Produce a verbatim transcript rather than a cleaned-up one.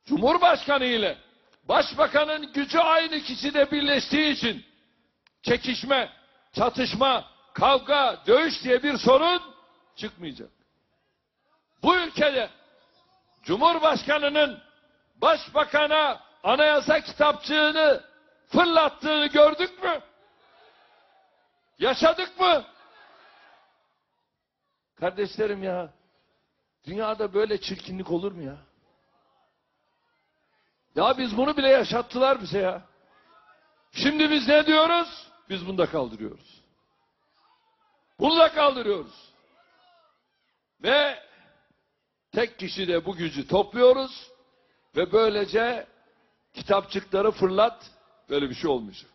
Cumhurbaşkanı ile Başbakanın gücü aynı kişide birleştiği için çekişme, çatışma, kavga, dövüş diye bir sorun çıkmayacak. Bu ülkede Cumhurbaşkanının Başbakan'a anayasa kitapçığını fırlattığını gördük mü? Yaşadık mı? Kardeşlerim ya, dünyada böyle çirkinlik olur mu ya? Ya biz bunu bile yaşattılar bize ya. Şimdi biz ne diyoruz? Biz bunu da kaldırıyoruz. Bunu da kaldırıyoruz. Ve tek kişide bu gücü topluyoruz ve böylece kitapçıkları fırlat, böyle bir şey olmayacak.